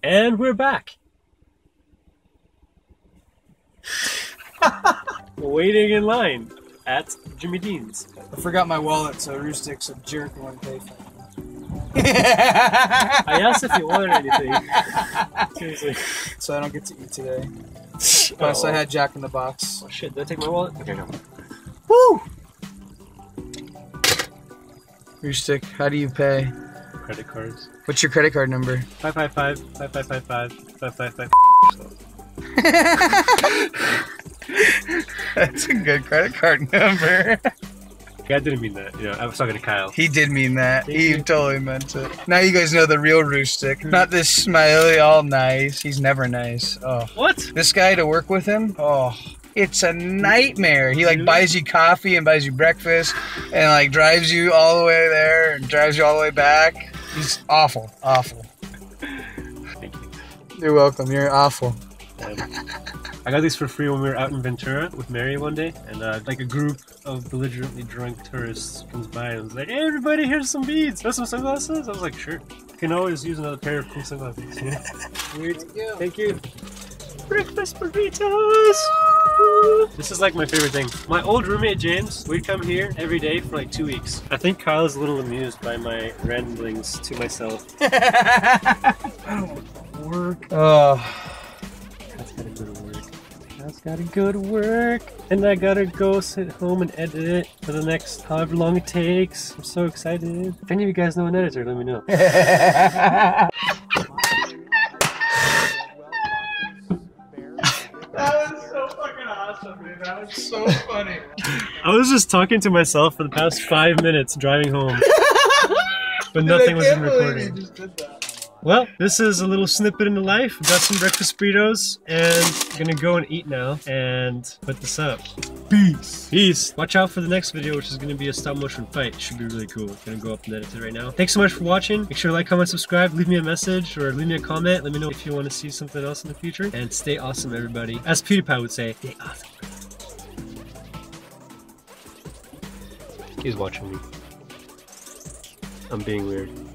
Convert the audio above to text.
And we're back. Waiting in line at Jimmy Dean's. I forgot my wallet, so Rustic's a jerk and wouldn't pay for it. I asked if you wanted anything. Seriously. So I don't get to eat today. Plus I had Jack in the Box. Oh shit, did I take my wallet? Okay, no. Woo! Rustic, how do you pay? Credit cards. What's your credit card number? 555-5555-555. That's a good credit card number. I didn't mean that. You know, I was talking to Kyle. He did mean that. He totally meant it. Now you guys know the real Rustic. Not this smiley, all nice. He's never nice. Oh. What? This guy to work with him? Oh. It's a nightmare. He like buys you coffee and buys you breakfast and like drives you all the way there and drives you all the way back. He's awful. Awful. Thank you. You're welcome. You're awful. I got these for free when we were out in Ventura with Mary one day, and like a group of belligerently drunk tourists comes by and was like, "Hey, everybody, here's some beads. Want some sunglasses?" I was like, "Sure. You can always use another pair of cool sunglasses." Yeah. Weird. Thank you. Breakfast burritos. This is like my favorite thing. My old roommate James, we'd come here every day for like 2 weeks. I think Kyle is a little amused by my ramblings to myself. I don't want to work. Oh. That's gotta go to work. That's gotta go to work. And I gotta go sit home and edit it for the next however long it takes. I'm so excited. If any of you guys know an editor, let me know. That was so fucking awesome, dude. That was so funny. I was just talking to myself for the past 5 minutes driving home. But nothing was in recording. Well, this is a little snippet into life. We got some breakfast burritos and I'm gonna go and eat now and put this up. Peace. Peace. Watch out for the next video, which is gonna be a stop motion fight. It should be really cool. I'm gonna go up and edit it right now. Thanks so much for watching. Make sure to like, comment, subscribe, leave me a message or leave me a comment. Let me know if you want to see something else in the future. And stay awesome, everybody. As PewDiePie would say, stay awesome. He's watching me. I'm being weird.